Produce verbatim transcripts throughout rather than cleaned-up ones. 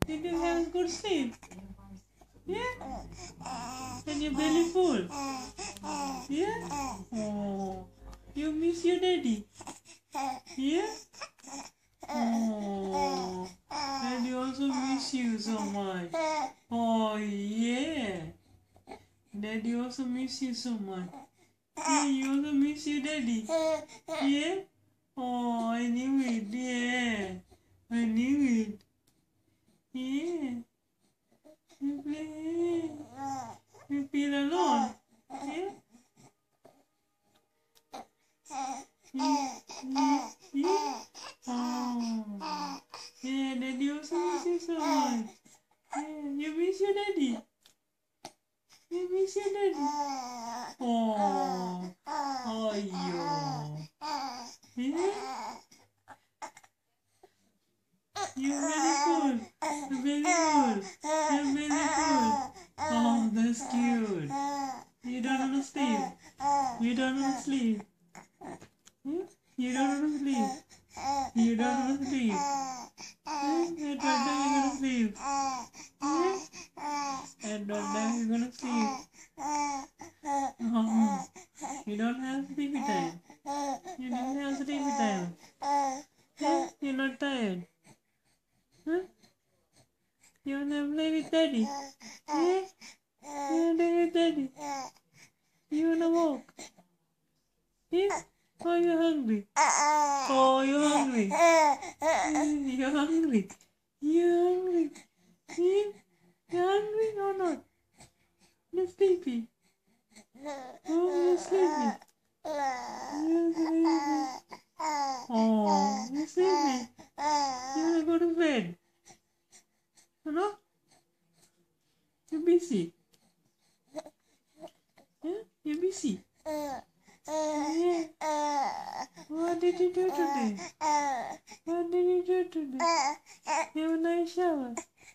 Did you have a good sleep? Yeah? And your belly full? Yeah? Oh, you miss your daddy? Yeah? Oh, daddy also miss you so much. Oh, yeah. Daddy also miss you so much. Yeah, you also miss your daddy. Yeah? Oh, I knew it. Yeah. I knew it. Yeah. You play. You feel alone. Yeah? Yeah. Yeah. Yeah. Oh. Yeah, daddy also miss you so much. Yeah, you miss your daddy. You miss your daddy. Oh. Oh, yo. Yeah? You're very cool. You're very cool. You're very cool. Oh, that's cute. You don't want to sleep. You don't want to sleep. Hmm? You don't want to sleep. You don't want to sleep. Hmm? At what time you gonna sleep? Hmm? At what time you gonna sleep? Oh, you don't have sleepy time. You didn't have sleepy time. Huh? You're not tired. Huh? You wanna play with daddy? Yeah? You wanna play with daddy? You wanna walk? Yeah? Oh, you're hungry. Oh, you're hungry. You're hungry. You're hungry. Yeah? You're hungry or not? You're sleepy. Oh, you're sleepy. You're sleepy. Oh, you're sleepy. You wanna go to bed? No? You're busy. Yeah? You're busy. Yeah. What did you do today? What did you do today? You have a nice shower.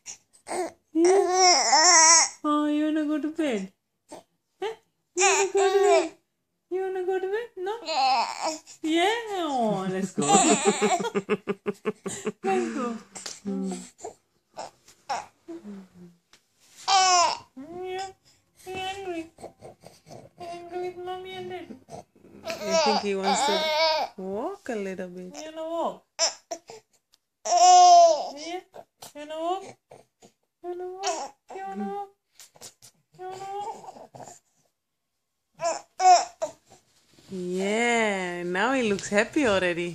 Yeah? Oh, you wanna go to bed? Huh? You wanna go to bed? You wanna go to bed? No? Yeah? Oh, let's go. Let's go. Yeah. You're angry. You're angry with mommy and daddy. I think he wants to walk a little bit. You wanna walk? Yeah? You wanna walk? You wanna walk? You wanna walk? You wanna walk? Yeah, now he looks happy already.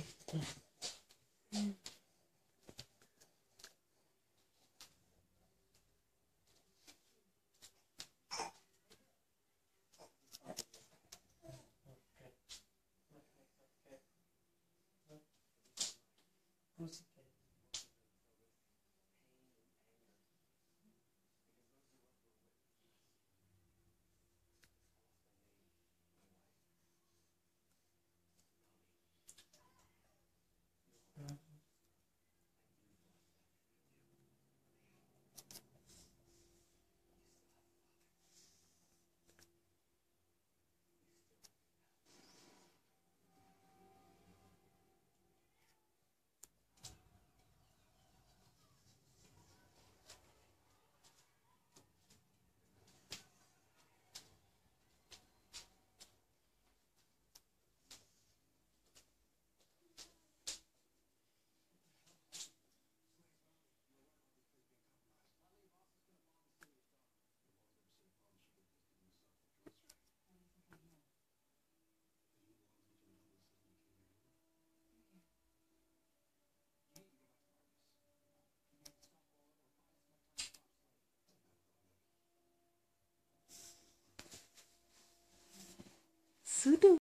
Sudu.